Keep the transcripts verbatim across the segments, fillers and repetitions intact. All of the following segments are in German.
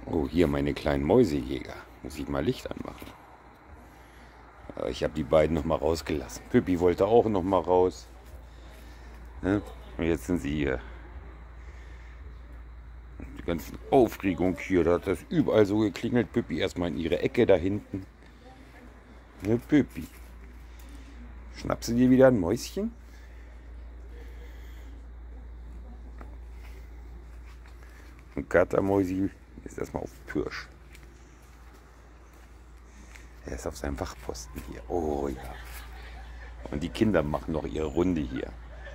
Oh, hier meine kleinen Mäusejäger. Muss ich mal Licht anmachen. Aber ich habe die beiden noch mal rausgelassen. Püppi wollte auch noch mal raus. Ne? Und jetzt sind sie hier. Die ganze Aufregung hier, da hat das überall so geklingelt. Püppi erstmal in ihre Ecke da hinten. Ne, Püppi. Schnappst du dir wieder ein Mäuschen? Und Katermäusi ist erstmal auf Pirsch. Er ist auf seinem Wachposten hier. Oh ja. Und die Kinder machen noch ihre Runde hier.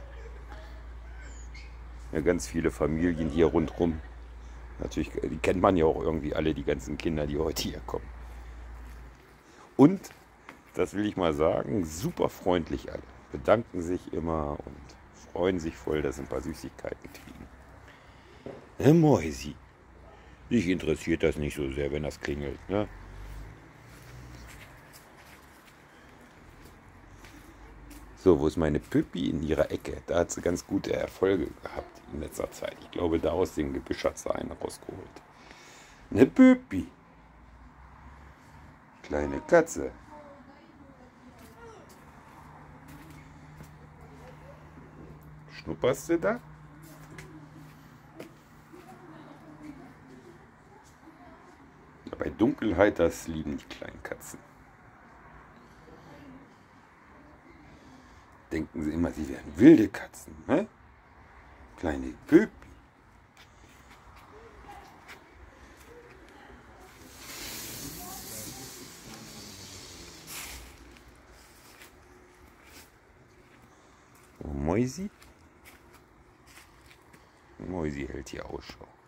Ja, ganz viele Familien hier rundherum. Natürlich, die kennt man ja auch irgendwie alle, die ganzen Kinder, die heute hier kommen. Und, das will ich mal sagen, super freundlich alle. Bedanken sich immer und freuen sich voll, dass sie ein paar Süßigkeiten kriegen. Ne, Mäusi. Dich interessiert das nicht so sehr, wenn das klingelt, ne? So, wo ist meine Püppi? In ihrer Ecke. Da hat sie ganz gute Erfolge gehabt in letzter Zeit. Ich glaube, da aus dem Gebüsch hat sie einen rausgeholt. Ne Püppi. Kleine Katze. Schnupperst du da? Bei Dunkelheit, das lieben die kleinen Katzen. Denken sie immer, sie wären wilde Katzen, ne? Kleine Püppi. Oh, Mäusi. Mäusi hält hier Ausschau.